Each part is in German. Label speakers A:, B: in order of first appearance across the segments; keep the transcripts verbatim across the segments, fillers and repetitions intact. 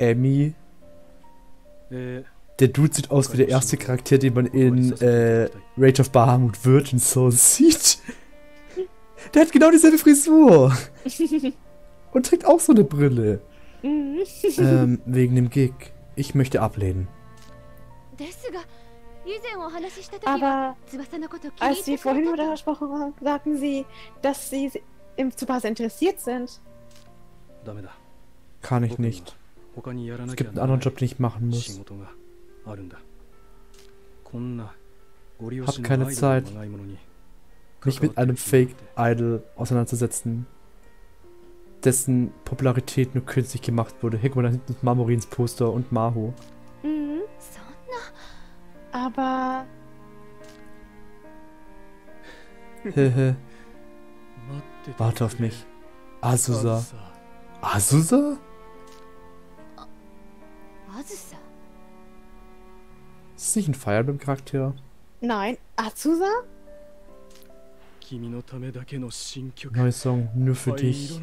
A: Amy. Der Dude sieht aus wie der erste Charakter, den man in äh, Rage of Bahamut Virgin Soul sieht. Der hat genau dieselbe Frisur. Und trägt auch so eine Brille. ähm, wegen dem Gig. Ich möchte ablehnen.
B: Aber als wir vorhin darüber gesprochen haben, sagten sie, dass sie im Tsubasa interessiert sind.
A: Kann ich nicht. Es gibt einen anderen Job, den ich machen muss. Hab keine Zeit, mich mit einem Fake-Idol auseinanderzusetzen, dessen Popularität nur künstlich gemacht wurde. Hey, guck mal, da hinten ist Marmorins Poster und Maho.
B: Mhm. Aber...
A: Hehe. Warte auf mich. Azusa. Azusa? Ist das nicht ein Fire Emblem-Charakter?
B: Nein, Azusa?
A: Neuer Song, nur für dich.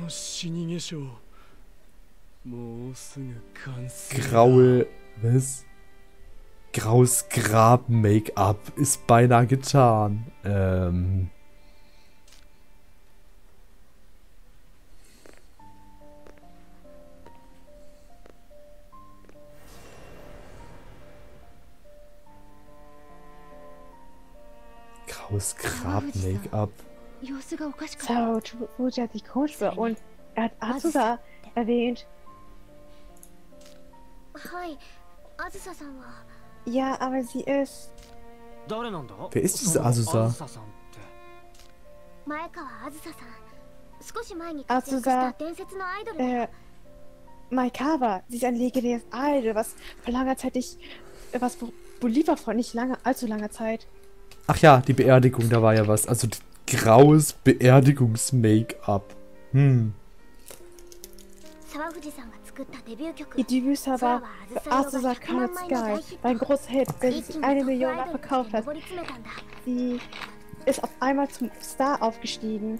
A: Graue... Was? Graues Grab-Make-up ist beinahe getan. Ähm... Graues Grab-Make-up.
B: Savafuji hat sich komisch für und er hat Azusa erwähnt. Ja, aber sie ist...
A: Wer ist diese Azusa?
B: Azusa, äh, Maekawa. Sie ist ein legendäres Idol, was vor langer Zeit nicht... was Bolívar vor nicht lange, allzu langer Zeit.
A: Ach ja, die Beerdigung, da war ja was. Also graues Beerdigungs-Make-up. Hm.
B: Ihr Debüt war für Azusa Colored Sky, war ein großer Hit, der sich eine Million Mal verkauft hat. Sie ist auf einmal zum Star aufgestiegen.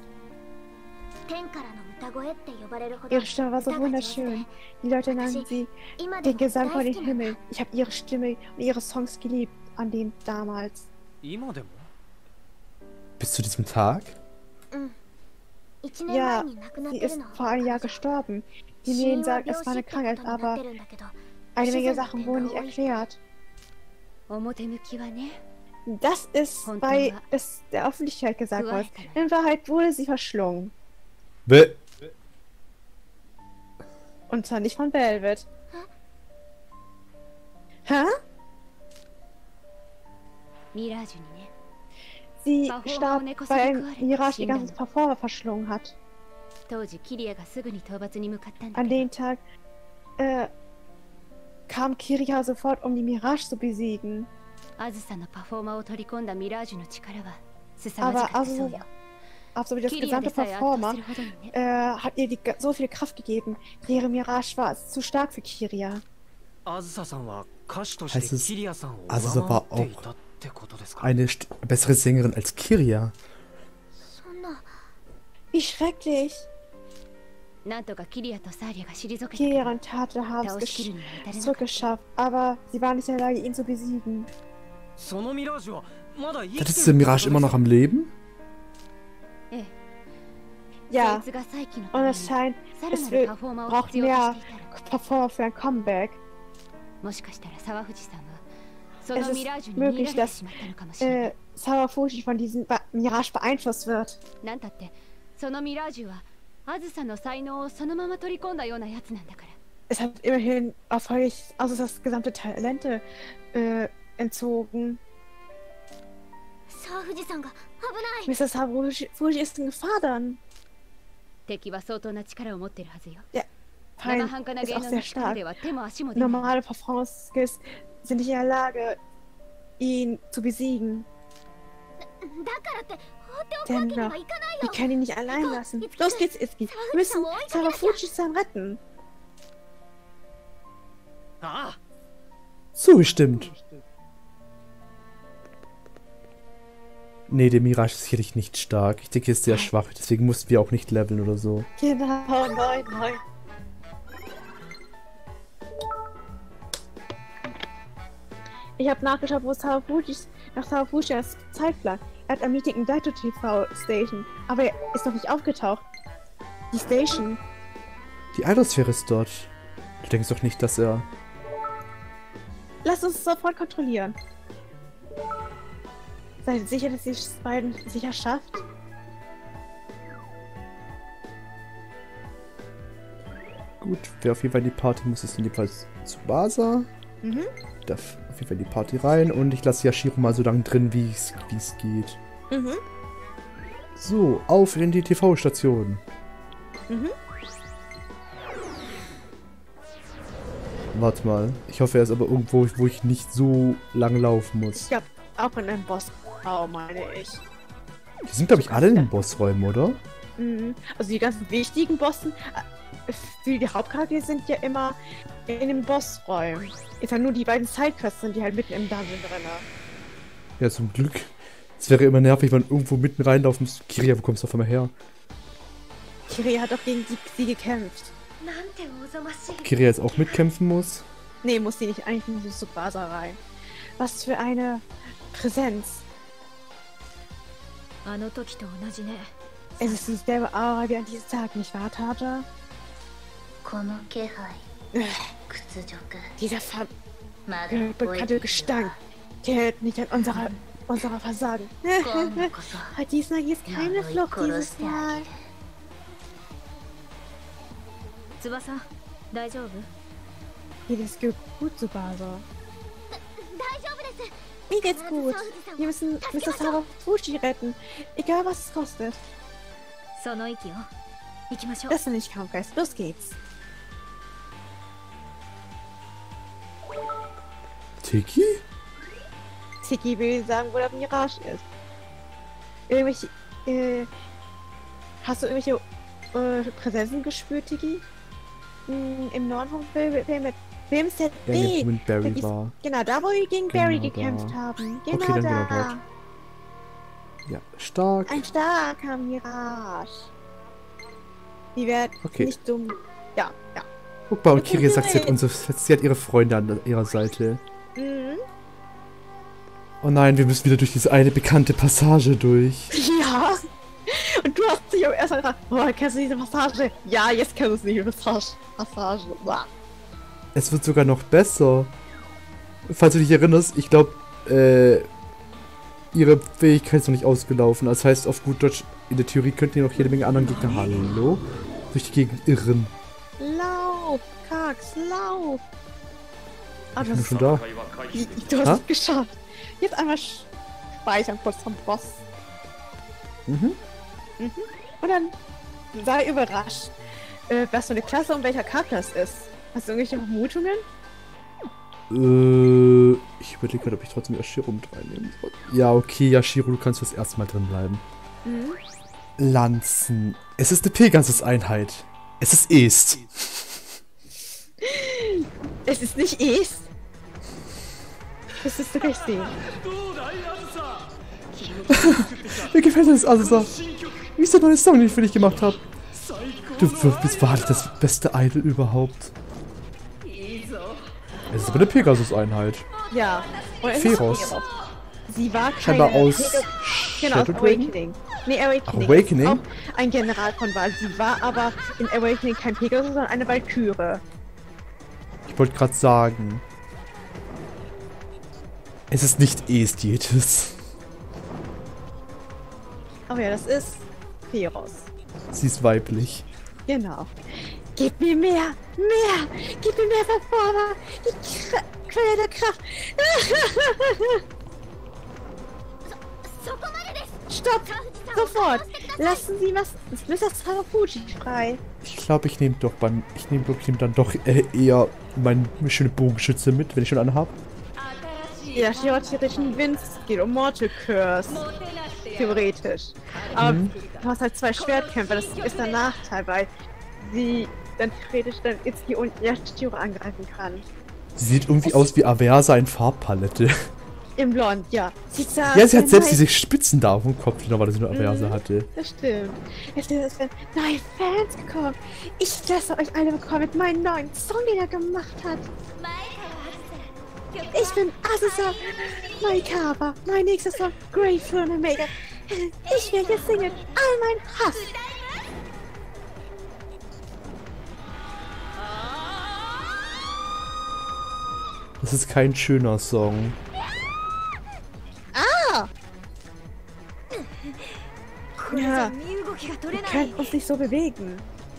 B: Ihre Stimme war so wunderschön. Die Leute nannten sie den Gesang von den Himmel. Ich habe ihre Stimme und ihre Songs geliebt an dem damals.
A: Bis zu diesem Tag?
B: Ja, sie ist vor einem Jahr gestorben. Die Medien sagen, es war eine Krankheit, aber eine Menge Sachen wurden nicht erklärt. Das ist, weil es der Öffentlichkeit gesagt wurde. In Wahrheit wurde sie verschlungen.
A: Bäh.
B: Und zwar nicht von Velvet. Hä? Sie starb, weil Mirage die ganzen Performer verschlungen hat. An dem Tag äh, kam Kiria sofort, um die Mirage zu besiegen. Aber also, also das gesamte Performer äh, hat ihr die, so viel Kraft gegeben. Ihre Mirage war zu stark für Kiria.
A: Heißt es, Azusa war auch eine bessere Sängerin als Kiria?
B: Wie schrecklich! Kiria und Tate haben es zurückgeschafft, aber sie waren nicht in der Lage, ihn zu besiegen.
A: Ist diese Mirage immer noch am Leben?
B: Ja, und es scheint, es will, braucht mehr Performer für ein Comeback. Es ist möglich, dass äh, Savafuji von diesem Ba- Mirage beeinflusst wird. Es hat immerhin erfolgreich also das gesamte Talente äh, entzogen. Mister Savafuji Fuji ist in Gefahr dann. Der Feind ist auch sehr stark. Normale Performance-Skills sind nicht in der Lage, ihn zu besiegen. Dennoch, wir können ihn nicht allein lassen. Los geht's, Itsuki. Wir müssen Savafuji-san retten.
A: Zugestimmt. Nee, der Mirage ist sicherlich nicht stark. Ich denke, er ist sehr schwach, deswegen mussten wir auch nicht leveln oder so.
B: Genau, nein, nein. Ich habe nachgeschaut, wo Sarafuji nach Sarafuji's Zeitplan. Er hat ein Meeting in Daito T V Station, aber er ist noch nicht aufgetaucht. Die Station.
A: Die Eidosphäre ist dort. Du denkst doch nicht, dass er...
B: Lass uns sofort kontrollieren. Seid sicher, dass sie es beiden sicher schafft?
A: Gut, wer auf jeden Fall in die Party muss, ist jedenfalls Tsubasa.
B: Mhm.
A: Darf auf jeden Fall in die Party rein und ich lasse Yashiro mal so lange drin, wie es geht.
B: Mhm.
A: So, auf in die T V-Station.
B: Mhm.
A: Warte mal. Ich hoffe, er ist aber irgendwo, wo ich nicht so lang laufen muss.
B: Ja, auch in einem Bossraum, meine ich.
A: Die sind, glaube ich, alle in den Bossräumen, oder?
B: Mhm. Also die ganzen wichtigen Bossen, äh, für die Hauptcharaktere sind ja immer in den Bossräumen. Ist ja nur die beiden Sidequests sind, die halt mitten im Dungeon drin.
A: Ja, zum Glück. Es wäre immer nervig, wenn man irgendwo mitten reinlaufen muss. Kiria, wo kommst du auf einmal her?
B: Kiria hat doch gegen die, sie gekämpft.
A: Ob Kiria jetzt auch mitkämpfen muss?
B: Nee, muss sie nicht. Eigentlich muss sie zu Tsubasa rein. Was für eine Präsenz. Es ist dieselbe Aura wie an diesem Tag, nicht wahr, Tata? Dieser ver äh, bekannte Gestank, der hält nicht an unserer, unserer Versagen. Hat diesmal jetzt keine Flucht dieses Mal. Geht es gut, Tsubasa? Mir geht's gut. Wir müssen Mister Sarafuji retten, egal was es kostet. Das sind nicht Kampfgeist. Los geht's.
A: Tiki?
B: Tiki will sagen, wo der Mirage ist. Irgendwelche, äh, hast du irgendwelche äh, Präsenzen gespürt, Tiki? Hm, Im Norden vom Film mit Filmset
A: Ja,
B: B.
A: mit Barry
B: Da
A: war.
B: Genau, da wo wir gegen Barry
A: Genau
B: gekämpft
A: da.
B: haben. Genau
A: Okay, dann
B: da.
A: genau dort. Ja, stark.
B: Ein starker Mirage. Die werden
A: Okay.
B: nicht dumm. Ja, ja.
A: Guck mal, und Kiria sagt, sie hat, unsere, sie hat ihre Freunde an ihrer Seite.
B: Mhm.
A: Oh nein, wir müssen wieder durch diese eine bekannte Passage durch.
B: Ja. Und du hast dich aber erst mal gedacht, oh, kennst du diese Passage? Ja, jetzt kennst du diese Passage. Passage. Boah.
A: Es wird sogar noch besser. Falls du dich erinnerst, ich glaube, äh, ihre Fähigkeit ist noch nicht ausgelaufen. Das heißt, auf gut Deutsch, in der Theorie könnten hier noch jede Menge anderen Gegner, hallo, durch die Gegend irren.
B: Lauf, Kax, lauf. Ah,
A: Ich
B: du
A: bin
B: hast,
A: schon da.
B: du hast
A: Ha?
B: es geschafft. Jetzt einmal speichern kurz vom Boss.
A: Mhm.
B: Mhm. Und dann sei überrascht, äh, was für eine Klasse und welcher Charakter es ist. Hast du irgendwelche Vermutungen?
A: Äh, ich überlege gerade, ob ich trotzdem Yashiro mit reinnehmen soll. Ja, okay, Yashiro, du kannst fürs erste Mal drin bleiben.
B: Mhm.
A: Lanzen. Es ist eine Pegasus-Einheit. Es ist Est.
B: Es ist nicht Es. Das ist doch echt sehen.
A: Mir gefällt das Asa. Wie ist der neue Song, den ich für dich gemacht habe? Du bist wahrlich das beste Idol überhaupt. Es ist aber eine Pegasus-Einheit.
B: Ja. Und es ist
A: Feros.
B: Sie war keine...
A: Scheinbar aus
B: Genau, aus
A: Shadow Dragon?
B: Awakening. Nee, Awakening.
A: Awakening?
B: Ist auch ein General von Wahl. Sie war aber in Awakening kein Pegasus, sondern eine Valkyrie.
A: Ich wollte gerade sagen. Es ist nicht Est.
B: Aber ja, das ist Feros.
A: Sie ist weiblich.
B: Genau. Gib mir mehr! Mehr! Gib mir mehr Verformer! Die Kr Quelle der Kraft! Stopp! Sofort! Lassen Sie was... Mister Sarafuji frei!
A: Ich glaube, ich nehme doch beim. Ich nehme nehm dann doch äh, eher meine schöne Bogenschütze mit, wenn ich schon eine habe.
B: Ja, theoretischen Wind geht um Mortal Curse. Theoretisch. Aber
A: Mhm.
B: du hast halt zwei Schwertkämpfer, das ist der Nachteil, weil sie dann theoretisch dann Itsuki und Yashiro angreifen kann.
A: Sie sieht irgendwie aus wie Aversa in Farbpalette.
B: Im Blond, ja. Sie sah
A: Ja, sie hat selbst
B: neue-
A: diese Spitzen da auf dem Kopf, nur weil sie nur Aversa
B: Mhm.
A: hatte.
B: Das stimmt. Es sind neue Fans gekommen. Ich lasse euch alle bekommen mit meinem neuen Song, den er gemacht hat. Ich bin Azusa Maekawa. Mein nächster Song, Great Fun and Mega. Ich werde jetzt singen. All mein Hass.
A: Das ist kein schöner Song.
B: Ah! Ja, wir können uns nicht so bewegen.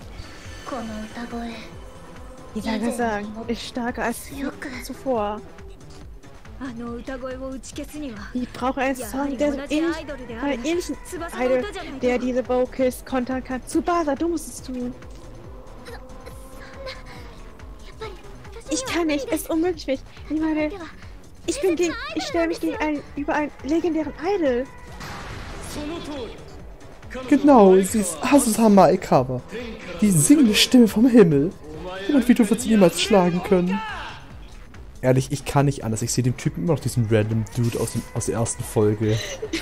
B: Dieser Gesang ist stärker als zuvor. Ich brauche einen Song, der so ähnlich, einen ähnlichen Idol, der diese Vocals kontern kann. Tsubasa, du musst es tun. Ich kann nicht, es ist unmöglich für mich. Ich meine, ich bin gegen, ich stelle mich gegen einen, über einen legendären Idol.
A: Genau, sie ist Azusa Maekawa. Die singende Stimme vom Himmel. Jemand wie du wird sie niemals schlagen können. Ehrlich, ich kann nicht anders. Ich sehe dem Typen immer noch diesen random Dude aus, dem, aus der ersten Folge.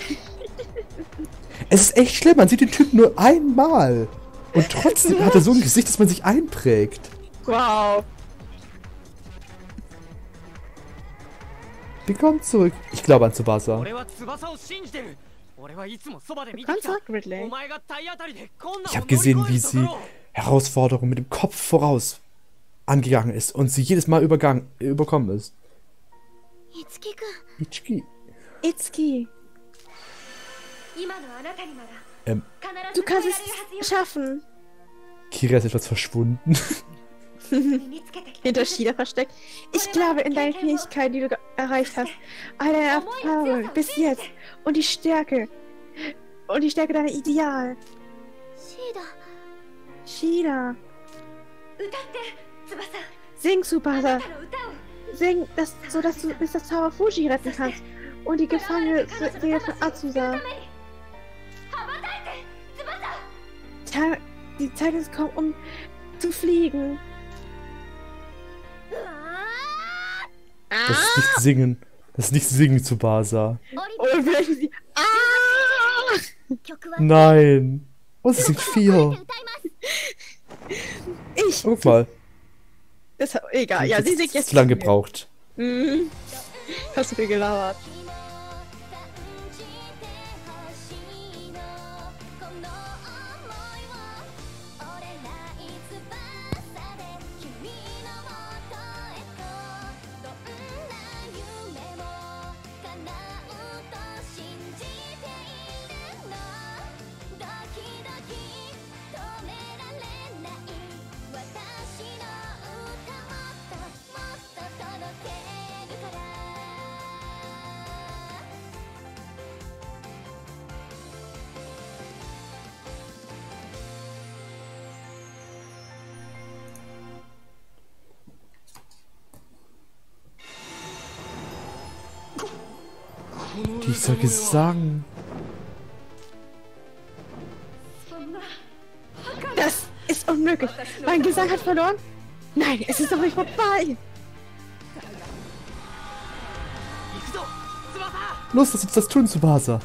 A: Es ist echt schlimm, man sieht den Typen nur einmal. Und trotzdem hat er so ein Gesicht, dass man sich einprägt.
B: Wow.
A: Willkommen zurück. Ich glaube an Tsubasa.
B: Du kannst zurück, Ridley.
A: Ich habe gesehen, wie sie Herausforderungen mit dem Kopf voraus angegangen ist und sie jedes Mal übergang, überkommen ist. Itsuki.
B: Itsuki.
A: Ähm.
B: Du kannst es schaffen.
A: Kira ist etwas verschwunden.
B: Hinter Shida versteckt. Ich glaube in deine Fähigkeiten, die du erreicht hast. All deine Erfahrungen bis jetzt. Und die Stärke. Und die Stärke deiner Ideal. Shida. Sing, Tsubasa. Sing, das, so dass du Mister Tower Fuji retten kannst. Und die Gefangene Seele von Azusa. Die Zeit ist gekommen, um zu fliegen.
A: Das ist nicht singen. Das ist nicht singen, Tsubasa.
B: Oder vielleicht sie. Ah!
A: Nein. Oh, sie singt vier.
B: Ich.
A: Guck mal.
B: Das, egal, ja, sie singt jetzt.
A: Zu lange gebraucht.
B: Mhm. Hast du viel gelabert. Dieser Gesang. Das ist unmöglich. Mein Gesang hat verloren? Nein, es ist noch nicht vorbei.
A: Los, lass uns das tun, Tsubasa.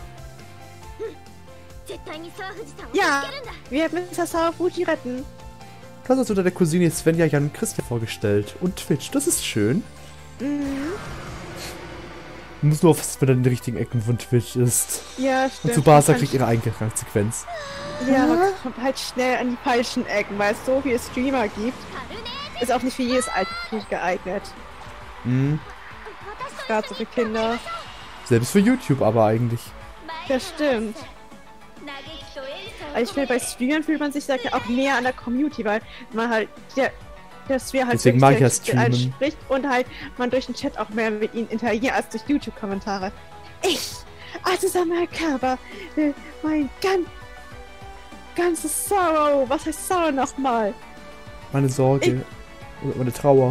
B: Ja, wir werden Mister Sawafuji retten.
A: Das hast du deiner Cousine Svenja, Jan und Christian vorgestellt. Und Twitch, das ist schön.
B: Mhm.
A: Du musst nur aufpassen, wenn er in den richtigen Ecken von Twitch ist.
B: Ja,
A: Und
B: stimmt.
A: Tsubasa kriegt ihre Eingangssequenz.
B: Ja, aber kommt halt schnell an die falschen Ecken, weil es so viele Streamer gibt. Ist auch nicht für jedes Alter geeignet.
A: Mhm.
B: Gerade so für Kinder.
A: Selbst für YouTube aber eigentlich.
B: Das stimmt. Also ich finde, bei Streamern fühlt man sich ja auch näher an der Community, weil man halt, der, der Streamer halt
A: Deswegen mag ich ja
B: direkt mit allen
A: streamen.
B: spricht und halt man durch den Chat auch mehr mit ihnen interagiert als durch YouTube-Kommentare. Ich, Azusa Maekawa, will mein ganz, ganzes Sorrow, was heißt Sorrow nochmal?
A: Meine Sorge. Oder meine Trauer.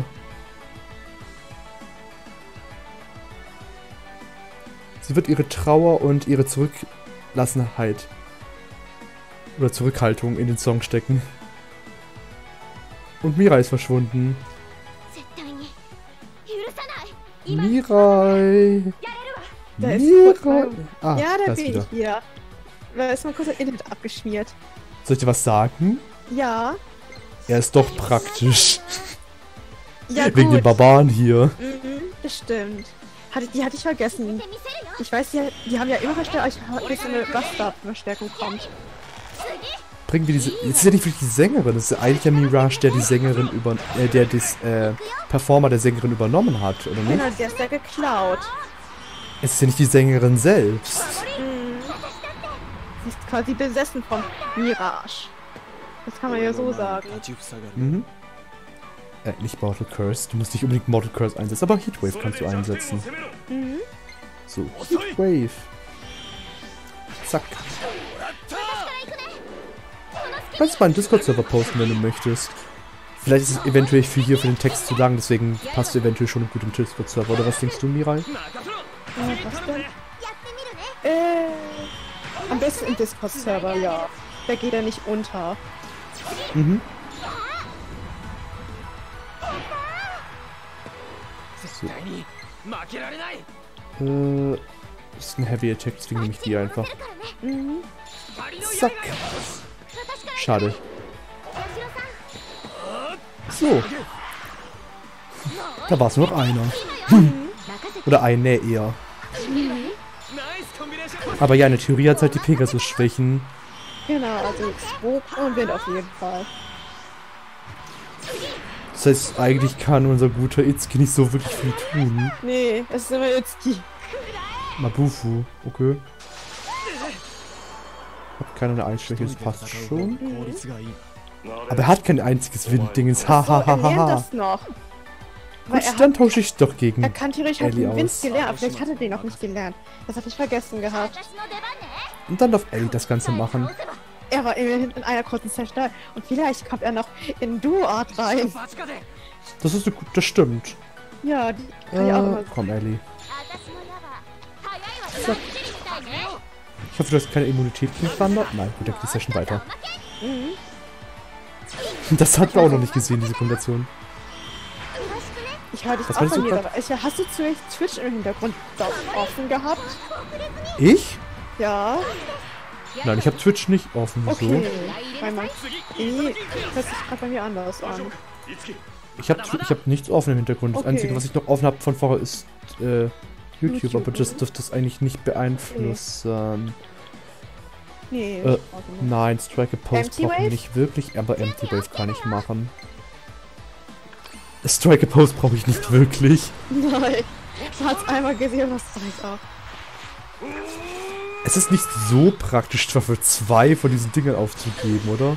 A: Sie wird ihre Trauer und ihre Zurücklassenheit oder Zurückhaltung in den Song stecken. Und Mirai ist verschwunden. Mirai!
B: Da ist
A: Mirai! Ah,
B: ja, da
A: da ist
B: bin
A: wieder.
B: ich wieder. Da ist mal kurz das Internet abgeschmiert.
A: Soll ich dir was sagen?
B: Ja.
A: Er ist doch praktisch.
B: Ja,
A: Wegen
B: gut.
A: den Barbaren hier.
B: Mhm. Das stimmt. Hatte, die hatte ich vergessen. Ich weiß, die, die haben ja immer verstärkt, als so eine Bastard-Verstärkung kommt.
A: Bringen wir diese. Das ist ja nicht wirklich die Sängerin, das ist ja eigentlich der Mirage, der die Sängerin über. Äh, der das äh, Performer der Sängerin übernommen hat, oder nicht?
B: Genau, der ist ja geklaut.
A: Es ist ja nicht die Sängerin selbst.
B: Mhm. Sie ist quasi besessen von Mirage. Das kann man ja so sagen.
A: Mhm. Äh, nicht Mortal Curse. Du musst nicht unbedingt Mortal Curse einsetzen, aber Heatwave kannst du einsetzen.
B: Mhm.
A: So, Heatwave. Zack. Du kannst mal einen Discord-Server posten, wenn du möchtest. Vielleicht ist es eventuell für hier für den Text zu lang, deswegen passt du eventuell schon gut im Discord-Server. Oder was denkst du, Mirai?
B: Äh, was denn? Äh, am besten im Discord-Server, ja. Da geht er nicht unter.
A: Mhm. So. Äh, das ist ein Heavy Attack, deswegen nehme ich die einfach.
B: Mhm.
A: Zack. Schade. So. Da war es nur noch einer. Hm. Oder eine eher. Aber ja, in der Theorie hat es halt die Pegasus-Schwächen.
B: Genau, also Stroke und Wind auf jeden Fall.
A: Das heißt, eigentlich kann unser guter Itsuki nicht so wirklich viel tun.
B: Nee, es ist immer Itsuki.
A: Mabufu, okay. Hab keine Einschwäche, das passt schon. Aber er hat kein einziges Winddingens. Ha ha ha
B: er
A: ha
B: lernt
A: ha.
B: das noch. Weil
A: Gut,
B: er,
A: dann
B: hat,
A: tausche ich doch gegen
B: er kann theoretisch halt
A: Ellie
B: den Wind
A: aus.
B: gelernt, aber vielleicht hat er den noch nicht gelernt. Das hatte ich vergessen gehabt.
A: Und dann darf Ellie das Ganze machen.
B: Er war immerhin in einer kurzen Session da und vielleicht kommt er noch in Duo-Art rein.
A: Das ist eine, das stimmt.
B: Ja, die kann ja auch
A: Äh,
B: immer.
A: komm, Ellie. Zack. Ich hoffe, du hast keine Immunität gegen Thunder. Nein, gut, dann geht die Session weiter.
B: Mhm.
A: Das hatten wir auch noch nicht gesehen, diese Kombination.
B: Ich höre dich
A: Was
B: auch
A: meinst
B: von
A: du
B: mir
A: grad?
B: dabei. Ich, hast du zufällig Twitch im Hintergrund da offen gehabt?
A: Ich?
B: Ja.
A: Nein, ich habe Twitch nicht offen. Wieso?
B: Okay. Weil man. Nee, hört sich gerade bei mir anders an.
A: Ich habe ich hab nichts offen im Hintergrund. Das
B: Okay.
A: Einzige, was ich noch offen habe von vorher, ist äh, YouTube,
B: YouTube,
A: aber das
B: ne?
A: dürfte das eigentlich nicht beeinflussen.
B: Nee.
A: Äh, nein, Strike a Pose
B: Empty
A: brauche
B: Wave?
A: ich nicht wirklich, aber Empty Wave kann ich machen. Strike a Pose brauche ich nicht wirklich.
B: Nein. Du hast einmal gesehen, was soll ich auch.
A: Es ist nicht so praktisch, zwar für zwei von diesen Dingen aufzugeben, oder?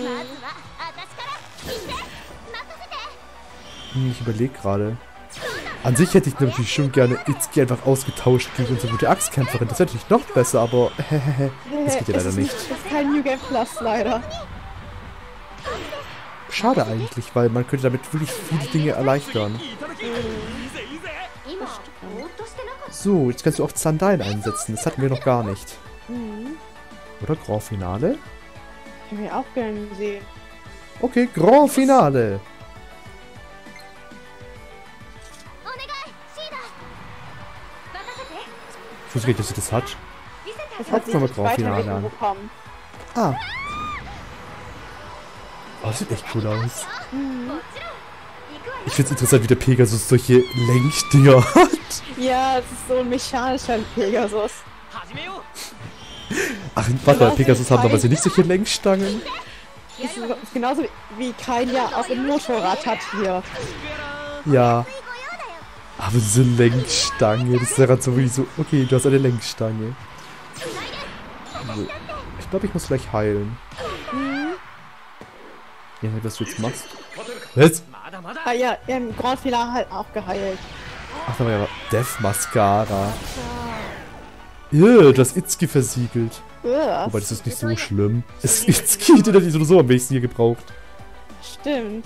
A: Hm, ich überlege gerade. An sich hätte ich natürlich schon gerne Itsuki einfach ausgetauscht gegen unsere gute Axtkämpferin. Das wäre natürlich noch besser, aber das geht ja
B: Es
A: leider
B: ist
A: nicht.
B: Das ist kein New Game Plus, leider.
A: Schade eigentlich, weil man könnte damit wirklich viele Dinge erleichtern. So, jetzt kannst du auch Zandain einsetzen. Das hatten wir noch gar nicht.
B: Mhm.
A: Oder Grand Finale?
B: Ich will auch gerne sehen.
A: Okay, Grand Finale. Ich wusste gar nicht, dass sie das hat.
B: Das hat sich
A: Können wir
B: nicht
A: Grand Finale
B: weiterentwickelt
A: an.
B: bekommen.
A: Ah. Oh, das sieht echt cool aus. Ich find's interessant, wie der Pegasus solche Lenkdinger hat.
B: Ja, es ist so ein mechanischer Pegasus.
A: Ach, warte mal, Pegasus haben aber sie nicht solche Lenkstangen.
B: Das ist genauso wie kein ja auch ein Motorrad hat hier.
A: Ja. Aber diese Lenkstange, das ist ja gerade so wie so, okay, du hast eine Lenkstange. So. Ich glaube, ich muss gleich heilen. Ja, was du jetzt machst. Was?
B: Ah ja, im Grand Finale halt auch geheilt.
A: Ach, da war ja Death Mascara. Ja, du hast Itsuki versiegelt.
B: Uah,
A: Wobei, das ist nicht so schlimm. Es ist Itsuki, den hätte ich sowieso am wenigsten hier gebraucht.
B: stimmt.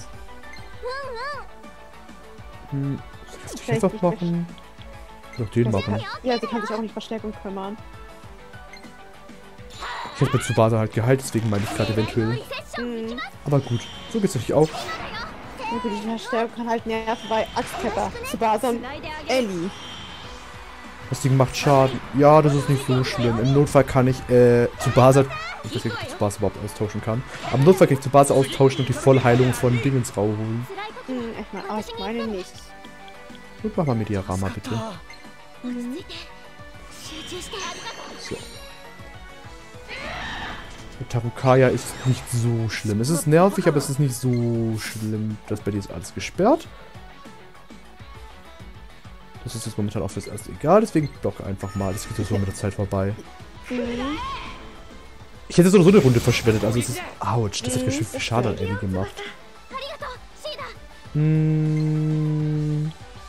A: Hm, soll ich das einfach machen? Ich kann auch den machen.
B: Ja, sie kann sich auch um die Verstärkung kümmern.
A: Ich hätte mit Tsubasa halt geheilt, deswegen meine ich gerade eventuell.
B: Mhm.
A: Aber gut, so geht's natürlich auch.
B: Ja, gut, die Verstärkung kann halt nerven bei Axtkepper, Tsubasa und Ellie.
A: Das Ding macht Schaden. Ja, das ist nicht so schlimm. Im Notfall kann ich äh, Tsubasa... Ich weiß nicht, ob ich Tsubasa überhaupt austauschen kann. Aber im Notfall kann ich Tsubasa austauschen und die Vollheilung von Dingens rausholen.
B: Hm, ich meine, aber ich meine nicht.
A: Und mach mal mit Diorama, bitte.
B: Mhm.
A: So. Mit Tarukaya ist nicht so schlimm. Es ist nervig, aber es ist nicht so schlimm. Das bei dir ist alles gesperrt. Das ist jetzt momentan auch fürs Erste egal, deswegen block einfach mal. Das geht so mit der Zeit vorbei.
B: Mhm.
A: Ich hätte so eine Runde verschwendet, also es ist... Autsch, das hat ganz schön viel Schaden an Ellie gemacht. Hm...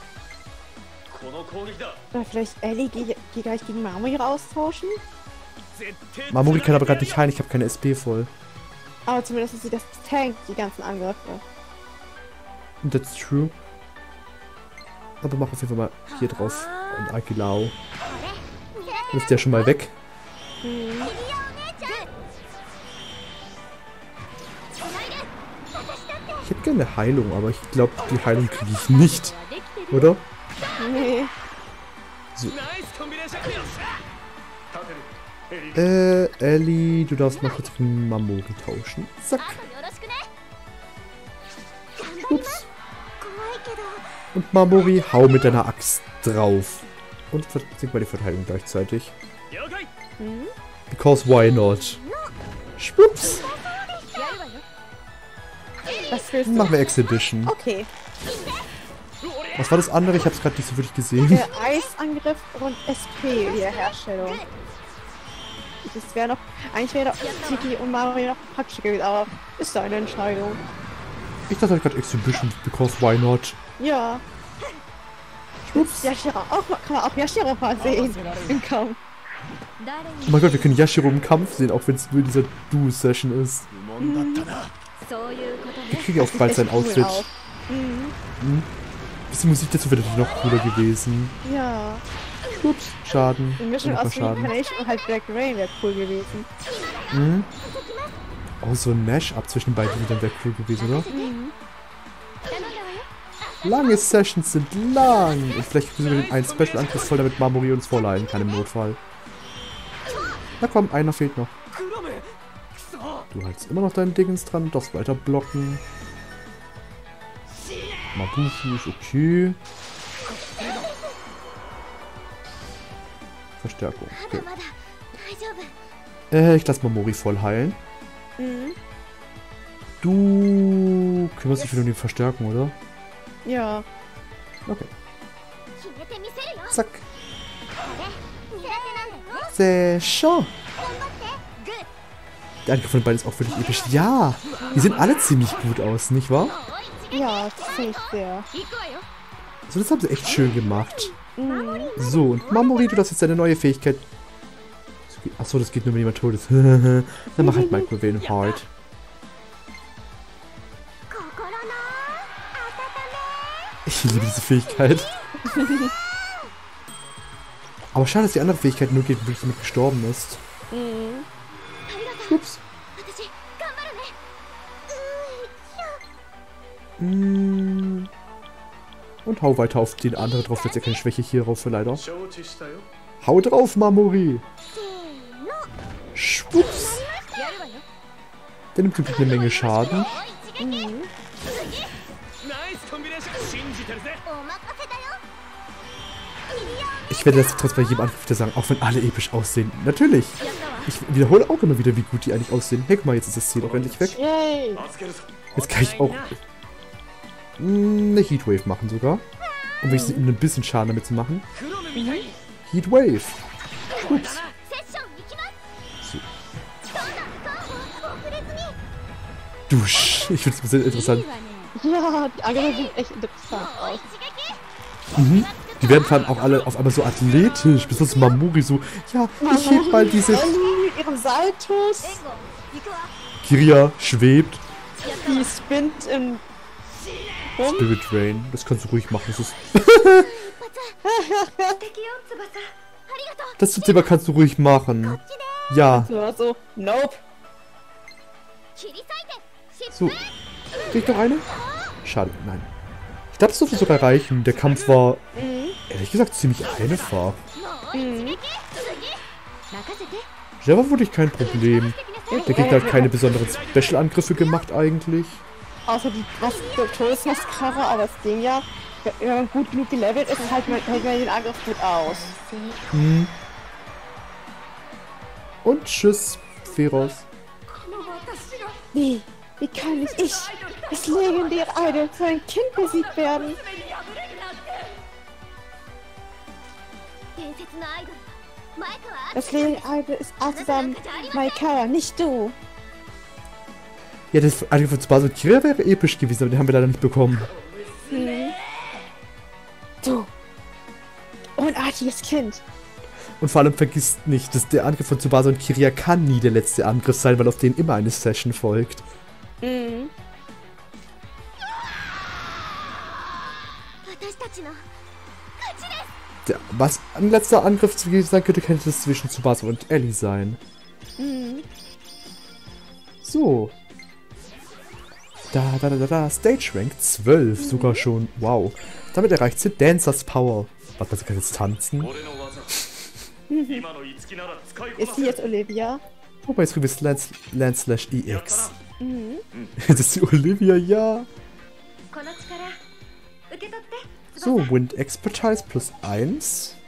B: Oder vielleicht Ellie die, die gleich gegen Mamori austauschen?
A: Mamori kann aber gerade nicht heilen, ich habe keine S P voll.
B: Aber zumindest ist sie das Tank, die ganzen Angriffe.
A: That's true. Aber mach auf jeden Fall mal hier drauf ein Aguilau. Dann ist der schon mal weg.
B: Mhm.
A: Ich hätte gerne eine Heilung, aber ich glaube, die Heilung kriege ich nicht. Oder?
B: Nee.
A: So. Äh, Ellie, du darfst mal kurz mit Mamori tauschen. Zack. Ups. Und Mamori, hau mit deiner Axt drauf. Und versinkt mal die Verteidigung gleichzeitig.
B: Mhm.
A: Because why not? Schwupps.
B: Was willst du?
A: Machen wir Exhibition.
B: Okay.
A: Was war das andere? Ich habe es gerade nicht so wirklich gesehen.
B: Der Eisangriff und S P-Wiederherstellung. Das wäre noch... Eigentlich wäre doch Tiki und Mario noch praktisch gewesen, aber ist deine Entscheidung.
A: Ich dachte gerade Exhibition, because why not?
B: Ja.
A: Schwupps.
B: Yashiro auch, kann man auch Yashiro mal sehen im Kampf.
A: Oh mein Gott, wir können Yashiro im Kampf sehen, auch wenn es nur diese Duo-Session ist.
B: Mhm.
A: Ich kriege auch bald sein
B: Cool
A: Outfit.
B: aus. Mhm.
A: Hm? Bisschen Musik dazu wäre natürlich noch cooler gewesen.
B: Ja.
A: Ups, Schaden.
B: Die Mischung
A: Noch mal
B: aus
A: Schaden.
B: Reincarnation und halt Black Rain wäre cool gewesen.
A: Mhm. Oh, so ein Mash-up zwischen den beiden Liedern wäre cool gewesen, oder?
B: Mhm.
A: Lange Sessions sind lang. Und vielleicht müssen wir den einen Special-Angriff voll, damit Mamori uns vorleihen kann im Notfall. Na komm, einer fehlt noch. Du hältst immer noch deinen Dingens dran und darfst weiter blocken. Mabufu ist okay. Verstärkung. Okay. Äh, ich lass Mamori voll heilen.
B: Mhm.
A: Du kümmerst dich wieder um die Verstärkung, oder?
B: Ja.
A: Okay. Zack. Sehr schön. Der Angriff von beiden ist auch wirklich episch. Ja, die sehen alle ziemlich gut aus, nicht wahr?
B: Ja, ziemlich sehr.
A: Also das haben sie echt schön gemacht.
B: Mhm.
A: So, und Mamori, du darfst jetzt deine neue Fähigkeit... Achso, das geht nur, wenn jemand tot ist. Dann mach halt Microwave Heart. Ich liebe diese Fähigkeit. Aber schade, dass die andere Fähigkeit nur geht, wenn wirklich jemand gestorben ist.
B: Mhm.
A: Ups. Mm. Und hau weiter auf den anderen drauf, jetzt ja keine Schwäche hier drauf für leider. Hau drauf, Mamori! Schwupps! Der nimmt wirklich eine Menge Schaden.
B: Mhm.
A: Ich werde das trotzdem bei jedem Angriff wieder sagen, auch wenn alle episch aussehen. Natürlich! Ich wiederhole auch immer wieder, wie gut die eigentlich aussehen. Hey, guck mal, jetzt ist das Ziel auch endlich weg.
B: Yay!
A: Jetzt kann ich auch eine Heatwave machen sogar. Um wenigstens ein bisschen Schaden damit zu machen.
B: Mhm.
A: Heatwave. Ups. So. Dusch. Ich finde es ein bisschen interessant.
B: Ja, die Angriffe sehen echt interessant aus.
A: Mhm. Die werden vor allem auch alle auf einmal so athletisch. Besonders Mamori so, ja, ich heb mal diese...
B: Ellie mit ihren Saltos.
A: Kiria schwebt.
B: Die spinnt im rum.
A: Spirit Rain. Das kannst du ruhig machen. Das ist... Das zum Thema kannst du ruhig machen. Ja.
B: So, so, nope.
A: So. Krieg ich noch eine? Schade, nein. Ich glaube, das dürfte sogar reichen. Der Kampf war,
B: Mhm.
A: ehrlich gesagt, ziemlich einfach.
B: Mhm.
A: Der war wirklich kein Problem. Der Gegner hat keine besonderen Special-Angriffe gemacht eigentlich.
B: Außer die was, Todesmaskarre, aber das ging ja. wenn man gut genug gelevelt ist, hält man, hält man den Angriff gut aus.
A: Hm. Und tschüss, Feroz.
B: Wie? Wie kann nicht ich, das legendäre Idol, für ein Kind besiegt werden? Das legendäre Idol ist Asam Maikawa, nicht du.
A: Ja, das Angriff von Tsubasa und Kira wäre episch gewesen, aber den haben wir leider nicht bekommen.
B: Hm. Du. Unartiges Kind.
A: Und vor allem vergisst nicht, dass der Angriff von Tsubasa und Kira kann nie der letzte Angriff sein, weil auf den immer eine Session folgt.
B: Mhm.
A: Der, was ein letzter Angriff gewesen sein könnte, könnte das zwischen Tsubasa und Ellie sein.
B: Mhm.
A: So. Da, da, da, da, da. Stage Rank zwölf, mhm. Sogar schon. Wow. Damit erreicht sie Dancers Power. Was, was kann jetzt tanzen?
B: Ist sie jetzt Olivia?
A: Wobei es übrigens Land, Land slash E X.
B: Mhm.
A: Das ist die Olivia, ja. So, Wind Expertise plus eins.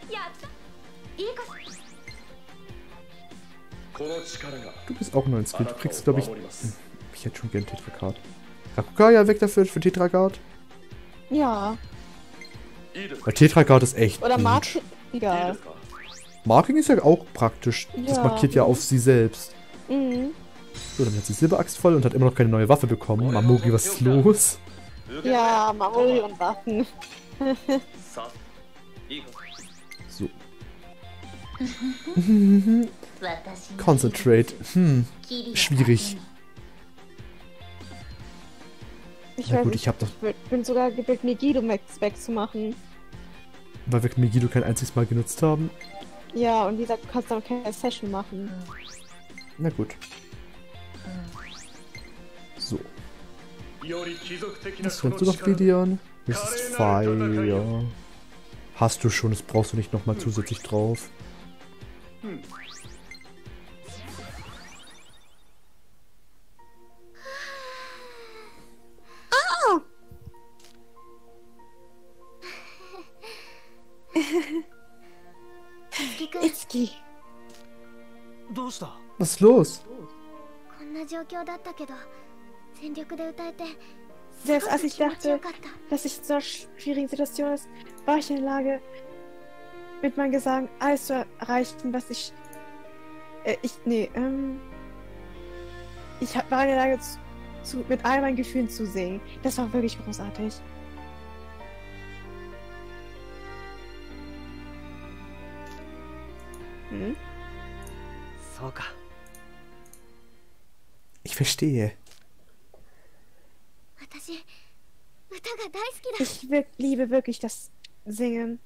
A: Du bist auch neun Skill. Du kriegst, glaube ich... Ich hätte schon gern Tetragard. Rakukaya weg dafür für Tetragard.
B: Ja.
A: Weil Tetragard ist echt
B: Oder
A: gut.
B: Marking? Egal.
A: Marking ist ja auch praktisch.
B: Ja.
A: Das markiert ja auf sie selbst.
B: Mhm.
A: So, dann hat sie Silberaxt voll und hat immer noch keine neue Waffe bekommen. Mamogi, was ist los?
B: Ja, Mamogi und Waffen.
A: So. Concentrate. Hm. Schwierig.
B: Ich,
A: Na
B: weiß
A: gut,
B: nicht,
A: ich hab doch...
B: ich bin sogar gewillt, Megiddo wegzumachen.
A: Weil wir Megiddo kein einziges Mal genutzt haben.
B: Ja, und wie gesagt, du kannst dann keine Session machen.
A: Na gut. So. Was kannst du noch, Gideon? Das ist Fire. Hast du schon, das brauchst du nicht nochmal zusätzlich drauf.
B: Ah! Itsuki.
A: Was ist los?
B: Selbst als ich dachte, dass ich in so einer schwierigen Situation ist, war ich in der Lage, mit meinem Gesang alles zu erreichen, was ich... Äh, ich... Nee, ähm... Ich war in der Lage, zu, zu, mit all meinen Gefühlen zu singen. Das war wirklich großartig. Hm?
A: Ich verstehe.
B: Ich wir liebe wirklich das Singen.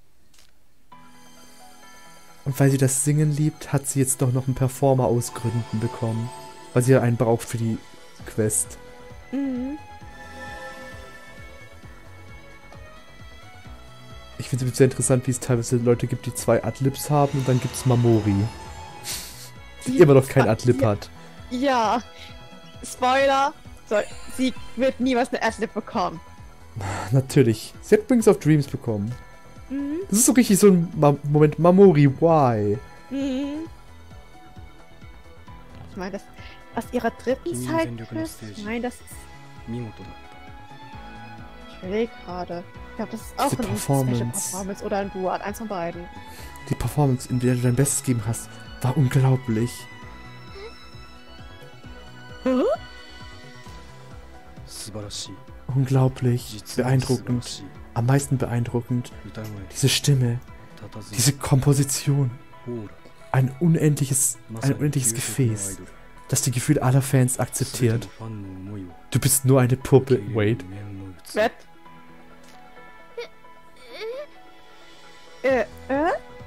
A: Und weil sie das Singen liebt, hat sie jetzt doch noch einen Performer aus Gründen bekommen. Weil sie ja einen braucht für die Quest.
B: Mhm.
A: Ich finde es sehr interessant, wie es teilweise Leute gibt, die zwei Adlibs haben und dann gibt es Mamori. Die immer noch kein Adlib
B: ja.
A: hat.
B: Ja. Spoiler. So, sie wird niemals eine Adlib bekommen.
A: Natürlich. Sie hat Wings of Dreams bekommen.
B: Mhm.
A: Das ist so richtig so ein Ma Moment. Mamori, why?
B: Mhm. Ich meine, das aus ihrer dritten Sidequest. Ich meine, das ist... Ich überlege gerade. Ich glaube, das ist auch
A: Diese
B: eine
A: Performance.
B: Special Performance oder ein Duat. Eins von beiden.
A: Die Performance, in der du dein Bestes gegeben hast, war unglaublich.
B: Huh?
A: Unglaublich. Beeindruckend. Am meisten beeindruckend. Diese Stimme. Diese Komposition. Ein unendliches, ein unendliches Gefäß, das die Gefühle aller Fans akzeptiert. Du bist nur eine Puppe. Wait.
B: Was? Äh, äh?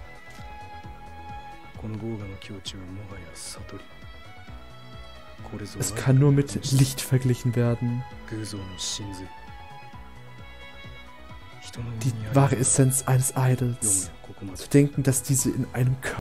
A: Es kann nur mit Licht verglichen werden. Die wahre Essenz eines Idols. Zu denken, dass diese in einem Körper